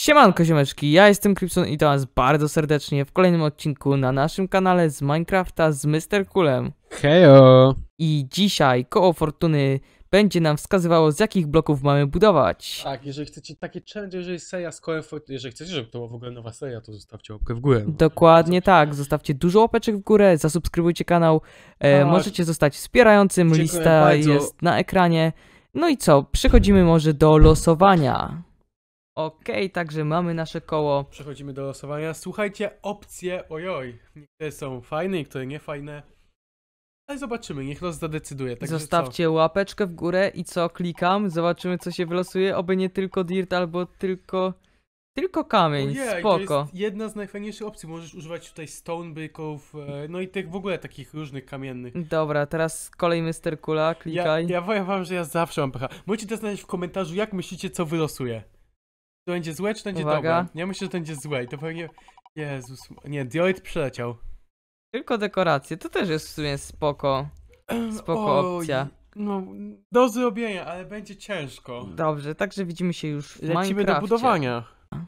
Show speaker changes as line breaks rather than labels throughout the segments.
Siemanko ziomeczki, ja jestem Krypson i to was bardzo serdecznie w kolejnym odcinku na naszym kanale z Minecrafta z Mr. Coolem.
Hejo!
I dzisiaj koło fortuny będzie nam wskazywało, z jakich bloków mamy budować.
Tak, jeżeli chcecie takie challenge, jeżeli seria z kołem fortuny, jeżeli chcecie, żeby to była w ogóle nowa seria, to zostawcie łapkę w górę. No.
Dokładnie tak, zostawcie dużo łapeczek w górę, zasubskrybujcie kanał,
Tak.
możecie zostać wspierającym,
Dziękuję
lista
bardzo.
jest na ekranie. No i co, przechodzimy może do losowania. Okej, także mamy nasze koło.
Przechodzimy do losowania. Słuchajcie, opcje, ojoj, niektóre są fajne, niektóre nie fajne. Ale zobaczymy, niech los zadecyduje. Także
Zostawcie łapeczkę w górę i co, klikam, zobaczymy co się wylosuje, oby nie tylko dirt albo tylko kamień,
Ojej,
spoko.
to jest jedna z najfajniejszych opcji, możesz używać tutaj stone byków, no i tych w ogóle takich różnych kamiennych.
Dobra, teraz z kolei Mr. Kula, klikaj.
Ja powiem wam, że ja zawsze mam pecha. Możecie też znaleźć w komentarzu, jak myślicie, co wylosuje. To będzie złe, czy to będzie
Uwaga.
dobre? Ja myślę, że to będzie złe i to pewnie... Jezus, nie, Dioid przeleciał.
Tylko dekoracje, to też jest w sumie spoko opcja.
No, do zrobienia, ale będzie ciężko.
Dobrze, także widzimy się już w
Lecimy
Minecrafcie.
do budowania.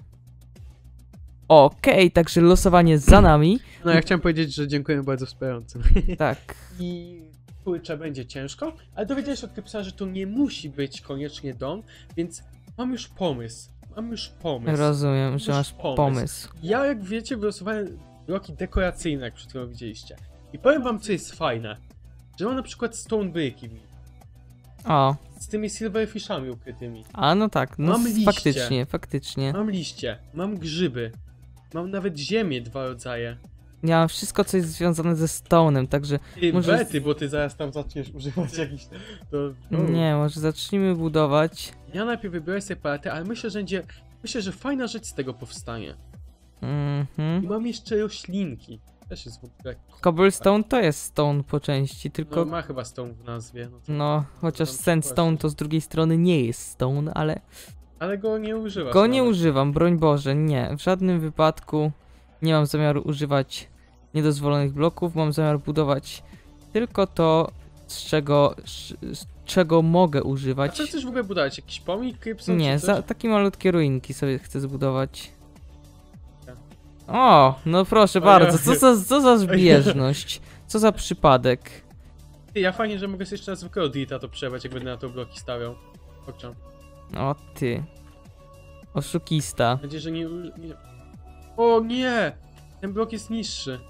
Okej, także losowanie za nami.
No ja chciałem powiedzieć, że dziękujemy bardzo wspierającym.
Tak.
I kurczę, będzie ciężko, ale dowiedziałeś od Krypsa, że to nie musi być koniecznie dom, więc mam już pomysł.
Rozumiem, że masz pomysł.
Ja, jak wiecie, wylosowałem bloki dekoracyjne, jak przed chwilą widzieliście. I powiem wam, co jest fajne. Że mam na przykład stone bricki
O,
z tymi silverfishami ukrytymi.
a no tak, no
Mam liście.
faktycznie.
Mam liście, mam grzyby, mam nawet ziemię, 2 rodzaje.
Ja mam wszystko, co jest związane ze stone'em, także
Ty,
może...
bety, bo ty zaraz tam zaczniesz używać jakichś...
Nie, może zacznijmy budować.
Ja najpierw wybiorę sobie paletę, ale myślę, że fajna rzecz z tego powstanie. I mam jeszcze roślinki. Też jest w ogóle...
Cobblestone to jest stone po części,
No,
tylko...
ma chyba stone w nazwie.
No, chociaż
tam
sandstone to z drugiej strony nie jest stone, ale...
Ale go nie używasz.
Go nie
nawet.
używam, broń Boże, nie. W żadnym wypadku nie mam zamiaru używać niedozwolonych bloków, mam zamiar budować tylko to, z czego mogę
A
używać.
co chcesz w ogóle budować? Jakiś pomnik, Krypson?
Nie,
czy coś?
takie malutkie ruinki sobie chcę zbudować.
Tak.
O, no proszę
Ojej.
bardzo, co za zbieżność, co za przypadek.
Ty, ja fajnie, że mogę sobie jeszcze na zwykłego dirta to przebrać, jak będę na to bloki stawiał. Chodźcie.
O ty, oszukista.
Mam nadzieję, że nie... O nie! Ten blok jest niższy.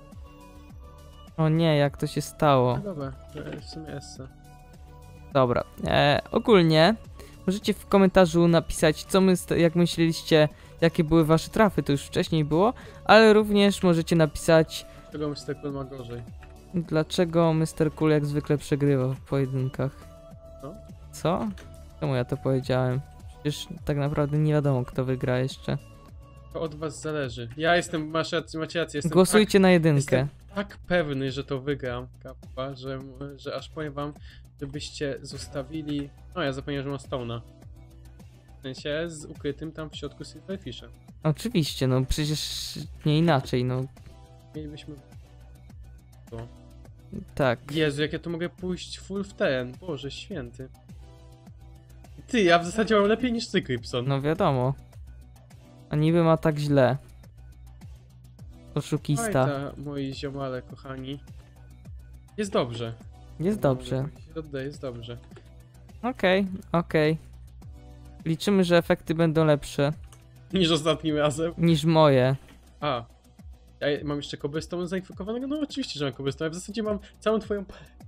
O nie, jak to się stało.
No dobra, w sumie esse.
Dobra, ogólnie możecie w komentarzu napisać, jak myśleliście, jakie były wasze trafy, to już wcześniej było, ale również możecie napisać,
Czego Mr. Cool ma gorzej?
dlaczego Mr. Cool jak zwykle przegrywa w pojedynkach.
Co?
Co? Czemu ja to powiedziałem? Przecież tak naprawdę nie wiadomo, kto wygra jeszcze.
To od was zależy. Ja jestem, macie rację, jestem
Głosujcie na jedynkę.
jestem tak pewny, że to wygram, kappa, że aż powiem wam, żebyście zostawili... No ja zapomniałem, że mam stone'a. W sensie z ukrytym tam w środku silverfishem.
Oczywiście, no przecież nie inaczej, no
Mielibyśmy...
tak.
Jezu, jak ja tu mogę pójść full w ten, Boże święty. Ty, ja w zasadzie mam lepiej niż ty, Krypson.
No wiadomo. A niby ma tak źle.
Oj,
Oszukista.
moi ziomale, kochani. Jest dobrze.
Jest dobrze.
Jest dobrze.
Okej. Liczymy, że efekty będą lepsze
Niż ostatnim razem.
niż moje.
A. Ja mam jeszcze cobblestone zainfekowanego? No oczywiście, że mam cobblestone. Ja w zasadzie mam całą twoją...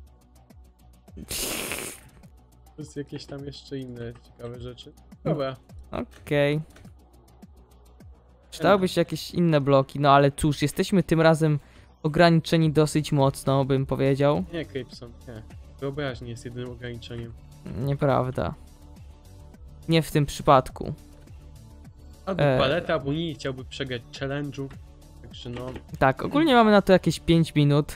Plus jakieś tam jeszcze inne ciekawe rzeczy. Dobra.
Okej. Przydałyby się jakieś inne bloki, no ale cóż, jesteśmy tym razem ograniczeni dosyć mocno, bym powiedział.
Nie, Krypson, nie. Wyobraźnia jest jedynym ograniczeniem.
Nieprawda. Nie w tym przypadku.
Albo paleta, albo nie chciałby przegrać challenge'u. Także no...
Tak, ogólnie mamy na to jakieś 5 minut.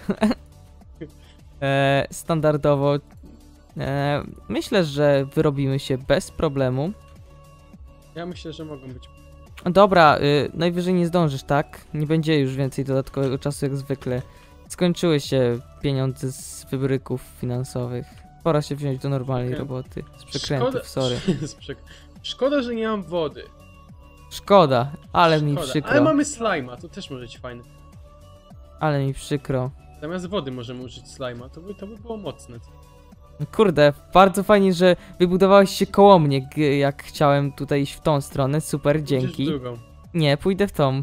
Standardowo. Myślę, że wyrobimy się bez problemu.
Ja myślę, że mogą być...
Dobra, najwyżej nie zdążysz, tak? Nie będzie już więcej dodatkowego czasu jak zwykle. Skończyły się pieniądze z wybryków finansowych. Pora się wziąć do normalnej roboty. Z przekrętów, sorry.
Szkoda, że nie mam wody.
Szkoda, ale mi
Szkoda.
przykro.
Ale mamy slajma, to też może być fajne.
Ale mi przykro.
Zamiast wody możemy użyć slajma, to by było mocne.
Kurde, bardzo fajnie, że wybudowałeś się koło mnie, jak chciałem tutaj iść w tą stronę. Super,
Pójdziesz w
dzięki.
drugą.
Nie, pójdę w tą.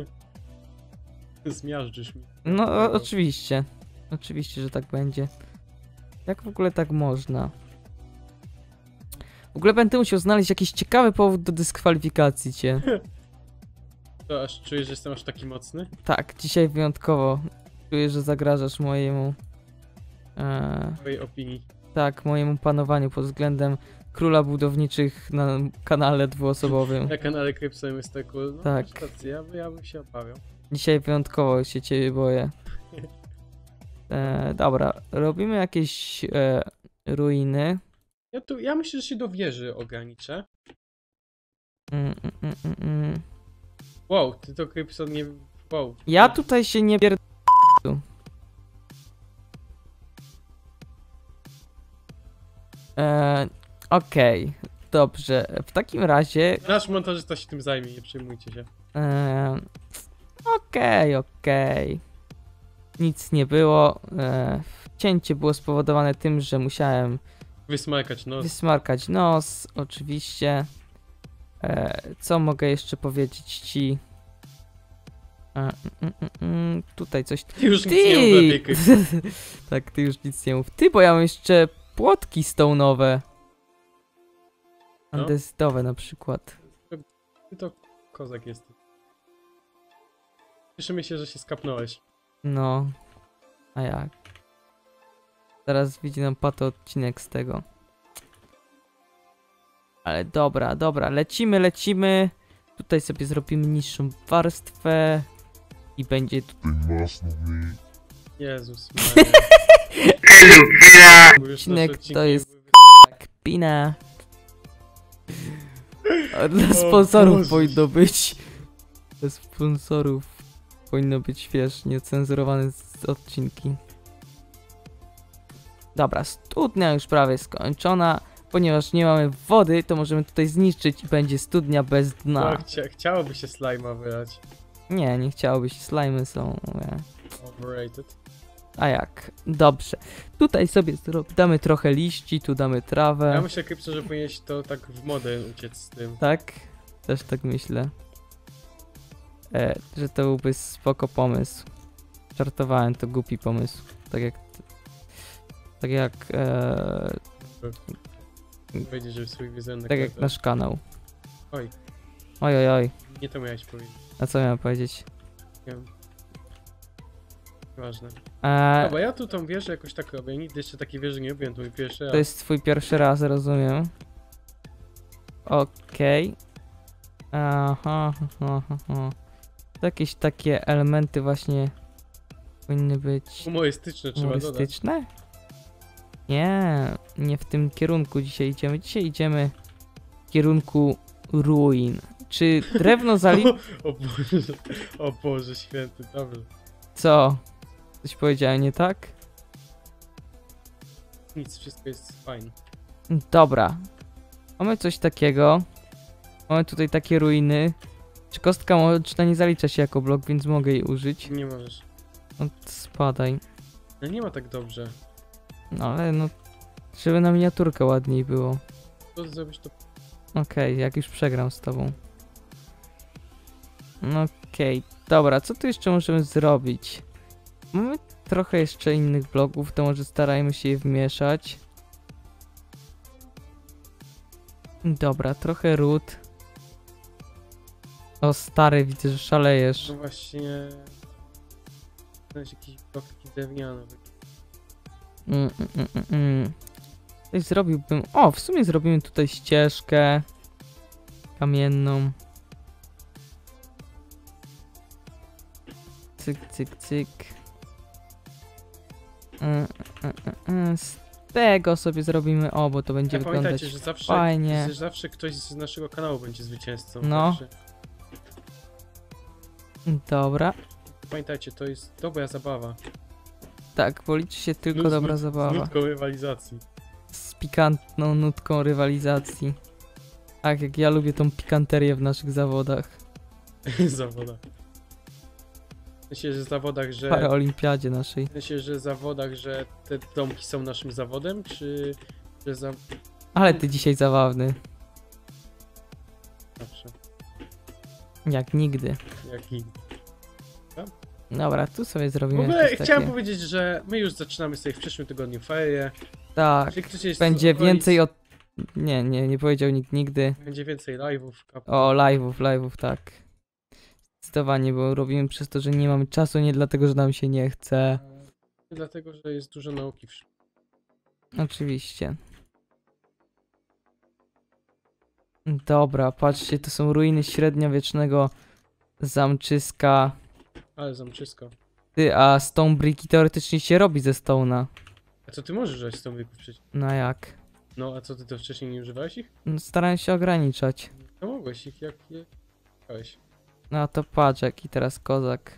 Zmiażdżysz mi.
No, oczywiście. Oczywiście, że tak będzie. Jak w ogóle tak można? W ogóle będę musiał znaleźć jakiś ciekawy powód do dyskwalifikacji cię.
To aż czujesz, że jestem aż taki mocny?
Tak, dzisiaj wyjątkowo czuję, że zagrażasz mojemu...
Twojej opinii.
tak, mojemu panowaniu pod względem króla budowniczych na kanale dwuosobowym.
Na kanale Krypsem jest tak cool. No,
Tak.
masz rację, ja bym się obawiał.
Dzisiaj wyjątkowo się ciebie boję. Dobra, robimy jakieś ruiny.
Ja myślę, że się do wieży ograniczę.
Mm.
Wow, ty to Krypson nie... Wow.
Ja tutaj się nie pierd... Okej, dobrze. W takim razie...
Nasz montażysta się tym zajmie, nie przejmujcie się.
Okej. Nic nie było. Cięcie było spowodowane tym, że musiałem
Wysmarkać nos.
wysmarkać nos, oczywiście. Co mogę jeszcze powiedzieć ci? Tutaj coś...
Ty już nic nie mów lepiej, Krypson.
Tak, ty już nic nie mów. Ty, bo ja mam jeszcze płotki stone'owe.
No.
Andezytowe na przykład.
Ty to kozak jesteś. Cieszymy się, że się skapnąłeś.
No. A jak? Zaraz widzi nam pato odcinek z tego. Ale dobra, lecimy. Tutaj sobie zrobimy niższą warstwę. I będzie tu...
Jezus Maria.
Odcinek to jest... Kpina. A dla sponsorów
Boże.
powinno być. Dla sponsorów powinno być, wiesz, niecenzurowane odcinki. Dobra, studnia już prawie skończona. Ponieważ nie mamy wody, to możemy tutaj zniszczyć i będzie studnia bez dna.
No, chciałoby się slajma wylać.
Nie chciałoby się, slimy są...
Overrated.
A jak? Dobrze. Tutaj sobie damy trochę liści, tu damy trawę.
Ja myślę, Krypson, że powinieneś to tak w modę uciec z tym.
Tak? Też tak myślę. Że to byłby spoko pomysł. Żartowałem, to głupi pomysł. Tak jak
Powiedzieć, że swój wizerunek.
tak jak nasz kanał.
Oj.
Oj.
Nie to miałeś powiedzieć.
A co miałem powiedzieć?
Nie wiem. Ważne. Bo ja tu tą wieżę jakoś tak robię. Nigdy jeszcze takiej wieży nie robiłem, to mój pierwszy raz.
To jest twój pierwszy raz, rozumiem. Okej. Aha. To jakieś takie elementy właśnie powinny być
Humorystyczne trzeba dodać.
humorystyczne? Nie w tym kierunku dzisiaj idziemy. Dzisiaj idziemy w kierunku ruin. Czy drewno
O Boże święty, dobrze.
Co? Coś powiedziałem nie tak?
Nic, wszystko jest fajne.
Dobra. Mamy coś takiego. Mamy tutaj takie ruiny. Czy kostka młodyczna nie zalicza się jako blok, więc mogę jej użyć?
Nie możesz.
No, spadaj.
No nie ma tak dobrze.
No ale no... Żeby na miniaturkę ładniej było.
To zrobisz to...
Okej, jak już przegram z tobą. Okej, dobra, co tu jeszcze możemy zrobić? Mamy trochę jeszcze innych bloków, to może starajmy się je wmieszać. Dobra, trochę ród. O stary, widzę, że szalejesz.
No właśnie... Znaleźć jakiś blok taki drewniany.
Coś zrobiłbym... O, w sumie zrobimy tutaj ścieżkę kamienną. Cyk. Z tego sobie zrobimy, bo to będzie wyglądać
Pamiętajcie, że zawsze,
fajnie.
że zawsze ktoś z naszego kanału będzie zwycięzcą.
No.
Zawsze.
Dobra.
Pamiętajcie, to jest dobra zabawa.
Tak, bo liczy się tylko dobra
Z
zabawa.
nutką rywalizacji.
Z pikantną nutką rywalizacji. Tak, jak ja lubię tą pikanterię w naszych zawodach.
Zawodach. Myślę, że w zawodach, że...
Paraolimpiadzie naszej.
Myślę, że w zawodach, że te domki są naszym zawodem, czy... że za...
Ale ty dzisiaj zabawny.
Zawsze.
Jak nigdy.
Jak nigdy.
Dobra, tu sobie
W
zrobimy
ogóle
jakieś
chciałem
takie...
powiedzieć, że my już zaczynamy sobie w przyszłym tygodniu ferie.
Tak,
Jeśli chcecie jest
będzie
z okolic-
więcej od... Nie powiedział nikt nigdy.
Będzie więcej live'ów.
O, live'ów, tak. Zdecydowanie, bo robimy przez to, że nie mamy czasu, nie dlatego, że nam się nie chce.
Dlatego, że jest dużo nauki w szkole.
Oczywiście. Dobra, patrzcie, to są ruiny średniowiecznego zamczyska.
Ale zamczysko.
Ty, a stone bricki teoretycznie się robi ze stone'a.
A co ty możesz używać z tą wykup przecież?
No jak?
No, a co ty to wcześniej nie używałeś ich?
No, starałem się ograniczać.
To mogłeś ich, jak je chciałeś.
No to patrz, jaki teraz kozak.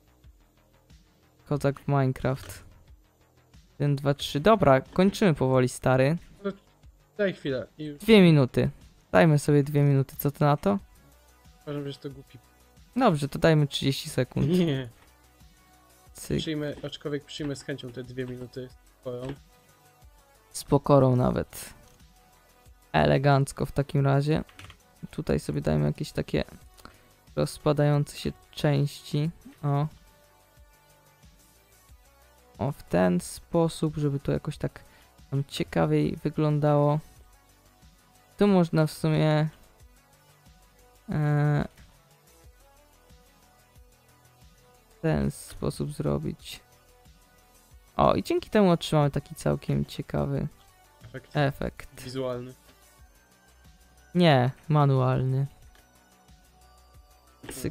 Kozak w Minecraft. 1, 2, 3. Dobra, kończymy powoli, stary.
Daj chwilę i już
2 minuty. Dajmy sobie 2 minuty, co ty na to?
uważam, że jest to głupi.
Dobrze, to dajmy 30 sekund.
Nie.
Cyk.
Przyjmę, aczkolwiek przyjmę z chęcią te 2 minuty swoją.
Z pokorą nawet. Elegancko w takim razie. Tutaj sobie dajmy jakieś takie rozpadające się części. O. O, w ten sposób, żeby to jakoś tak nam ciekawiej wyglądało. Tu można w sumie w ten sposób zrobić. O, i dzięki temu otrzymamy taki całkiem ciekawy
Efekt
efekt.
wizualny.
Nie, manualny. Cyk.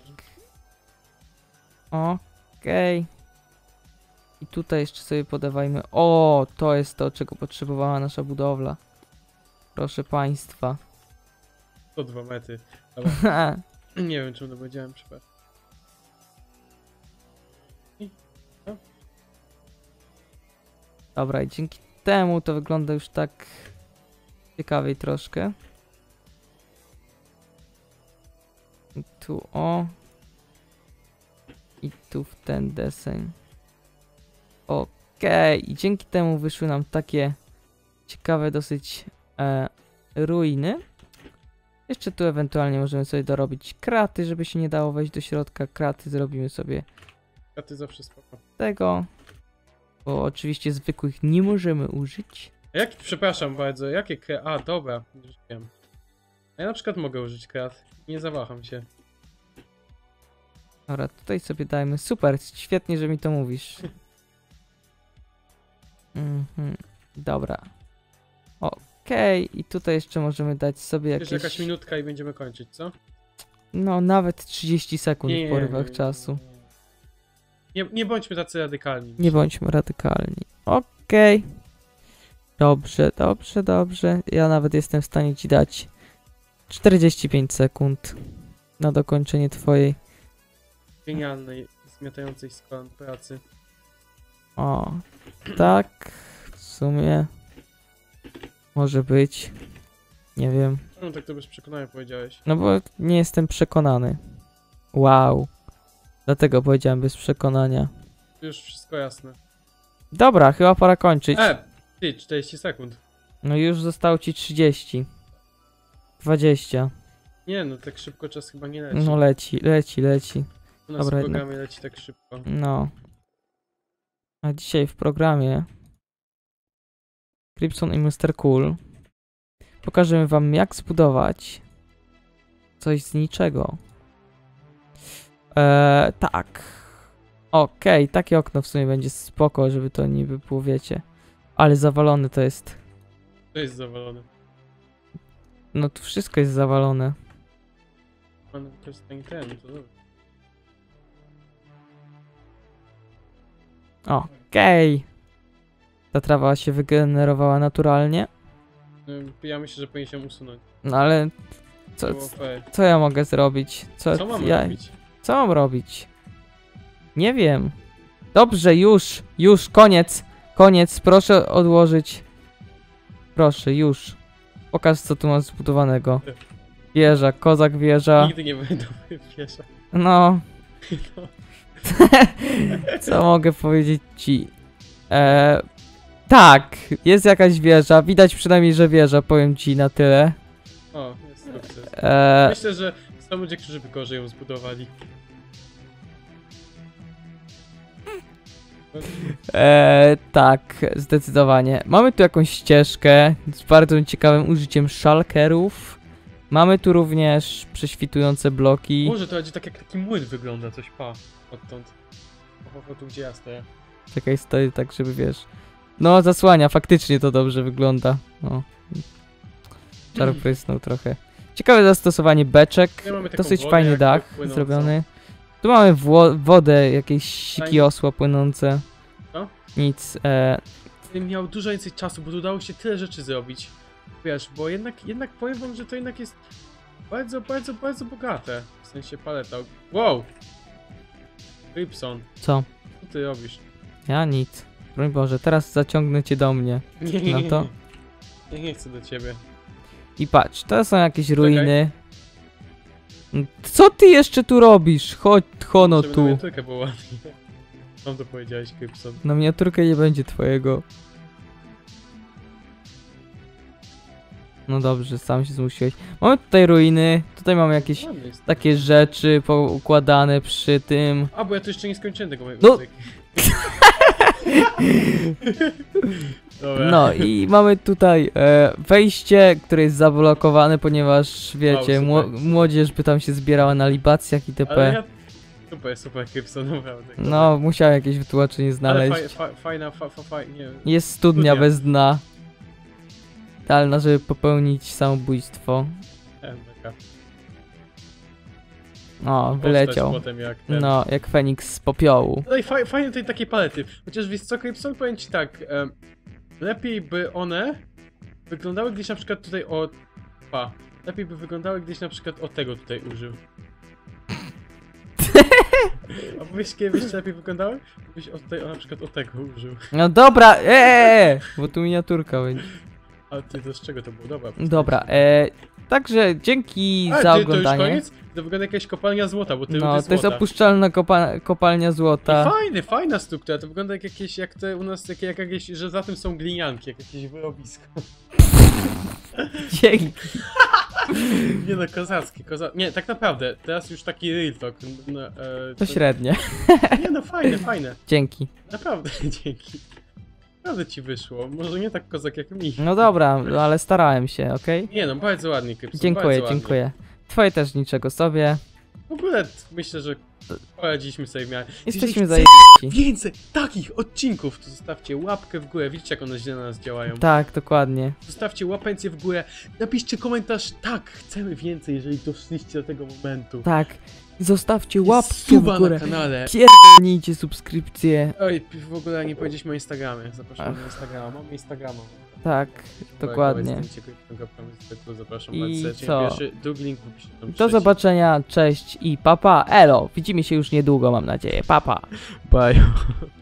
Okej. I tutaj jeszcze sobie podawajmy. O, to jest to, czego potrzebowała nasza budowla. Proszę państwa.
To 2 metry. Dobra. Nie wiem, czemu to powiedziałem, przepraszam.
Dobra, i dzięki temu to wygląda już tak ciekawiej troszkę. I tu o. I tu w ten deseń. Okej, i dzięki temu wyszły nam takie ciekawe dosyć ruiny. Jeszcze tu ewentualnie możemy sobie dorobić kraty, żeby się nie dało wejść do środka. Kraty zrobimy sobie
A ty zawsze spoko.
tego, bo oczywiście zwykłych nie możemy użyć.
A jak, przepraszam bardzo, jakie A, dobra, już wiem. A ja na przykład mogę użyć krat. Nie zawaham się.
Dobra, tutaj sobie dajmy. Super, świetnie, że mi to mówisz. Dobra. Okej, i tutaj jeszcze możemy dać sobie
Jeszcze
jakieś...
jakaś minutka i będziemy kończyć, co?
No, nawet 30 sekund w porywach czasu.
Nie bądźmy tacy radykalni.
Nie bądźmy radykalni. Okej. Dobrze, dobrze, dobrze. Ja nawet jestem w stanie ci dać 45 sekund na dokończenie twojej.
Genialnej, zmiatającej z kolan pracy.
O, tak. W sumie może być. Nie wiem.
No tak to bez przekonania powiedziałeś.
No bo nie jestem przekonany. Wow. Dlatego powiedziałem bez przekonania.
Już wszystko jasne.
Dobra, chyba pora kończyć.
Ty, 40 sekund.
No już zostało ci 30. 20.
Nie no, tak szybko czas chyba nie leci.
No leci.
U nas
dobra,
w programie leci tak szybko.
No. A dzisiaj w programie Crypson i Mr. Cool pokażemy wam, jak zbudować coś z niczego. Tak. Okej, takie okno w sumie będzie spoko, żeby to niby było, wiecie. Ale zawalone to jest.
To jest zawalone.
No tu wszystko jest zawalone.
Pan to jest ten, to dobrze.
Okej. Ta trawa się wygenerowała naturalnie.
Ja myślę, że powinien się usunąć.
No ale
To było fair.
co ja mogę zrobić?
Co mam robić?
Co mam robić? Nie wiem. Dobrze, już, koniec, proszę odłożyć. Proszę, już. Pokaż, co tu mam zbudowanego. Wieża, kozak wieża.
Nigdy nie będą wieża.
No,
No.
co mogę powiedzieć ci? Tak, jest jakaś wieża. Widać przynajmniej, że wieża, powiem ci na tyle.
O, jest sukces.
E,
Myślę, że są ludzie, którzy by gorzej ją zbudowali.
tak, zdecydowanie. Mamy tu jakąś ścieżkę z bardzo ciekawym użyciem szalkerów. Mamy tu również prześwitujące bloki.
Może to będzie tak jak taki młyn wygląda, coś pa. Odtąd. O, tu gdzie ja stoję.
Czekaj, stoi tak, żeby wiesz. No, zasłania, faktycznie to dobrze wygląda. No. Czar prysnął trochę. Ciekawe zastosowanie beczek.
Ja mamy taką
Dosyć
wodę
fajny
jakby
dach
płynącą.
zrobiony. Tu mamy wodę, jakieś siki
Fajnie.
osła płynące.
Co?
Nic.
Gdybym miał dużo więcej czasu, bo tu udało się tyle rzeczy zrobić. Wiesz, bo jednak powiem wam, że to jednak jest bardzo bogate. W sensie paleta. Wow! Rybson,
Co?
co ty robisz?
Ja nic. Broń Boże, teraz zaciągnę cię do mnie.
Nie,
No to.
Ja nie chcę do ciebie.
I patrz, to są jakieś ruiny. Co ty jeszcze tu robisz? Chodź, Hono
Żeby na
tu.
miniaturkę było ładnie. Mam to powiedziałeś, Rybson.
Na miniaturkę nie będzie twojego. No dobrze, sam się zmusiłeś. Mamy tutaj ruiny, tutaj mamy jakieś
Ładny jest.
takie rzeczy poukładane przy tym.
A, bo ja tu jeszcze nie skończyłem tego mojego
No.
muzyki. Dobra.
No i mamy tutaj wejście, które jest zablokowane, ponieważ wiecie,
Wow, super.
młodzież by tam się zbierała na libacjach itp.
Ale ja... Super, Rybson, naprawdę.
No, musiałem jakieś wytłumaczenie
Ale
znaleźć.
fajna, nie.
Jest studnia
studnia.
bez dna. Idealna, żeby popełnić samobójstwo.
Taka
O,
postać
wyleciał.
Potem jak ten.
No, jak Feniks z popiołu.
No i fajne tutaj takie palety. Chociaż wiesz co, Rybson, powiem ci tak. Lepiej by one wyglądały gdzieś na przykład tutaj o... Lepiej by wyglądały gdzieś na przykład o tego tutaj użył. A wiesz, kiedy jeszcze lepiej wyglądały? Byś na przykład o tego użył.
No dobra, bo tu miniaturka będzie.
A ty to z czego to było? Dobra.
Dobra, także dzięki za
To już
oglądanie.
koniec? To wygląda jakaś kopalnia złota, bo ty
No,
lubisz
to jest
złota.
opuszczalna kopalnia złota.
Fajna struktura, to wygląda jak te u nas, jak jakieś, że za tym są glinianki, jak jakieś wyrobisko.
Dzięki.
Nie no, kozackie. Nie, tak naprawdę, teraz już taki real talk. No,
To średnie.
Nie no, fajne.
Dzięki.
Naprawdę, dzięki. Naprawdę ci wyszło, może nie tak kozak jak mi.
No dobra, ale starałem się, okej?
Nie no, bardzo ładnie, Krypson,
Dziękuję,
bardzo ładnie.
dziękuję. Twoje też niczego sobie.
W ogóle myślę, że poradziliśmy sobie w miarę.
Jesteśmy
Jeżeli
zajebiści.
więcej takich odcinków, to zostawcie łapkę w górę. Widzicie, jak one źle na nas działają.
Tak, dokładnie.
Zostawcie łapencję w górę. Napiszcie komentarz, tak, chcemy więcej, jeżeli doszliście do tego momentu.
Tak. Zostawcie łapkę w
Suba
górę.
na kanale.
Pierdolnijcie subskrypcję.
Oj, w ogóle nie powiedzieliśmy o Instagramie. Zapraszam na Instagrama. Mam Instagrama.
Tak, dokładnie.
Zapraszam
I
bardzo serdecznie.
co?
Pierwszy, drugi link w opisie. tam
Do
trzeci.
zobaczenia, cześć i papa. Elo. Widzimy się już niedługo, mam nadzieję. Papa.
Bye.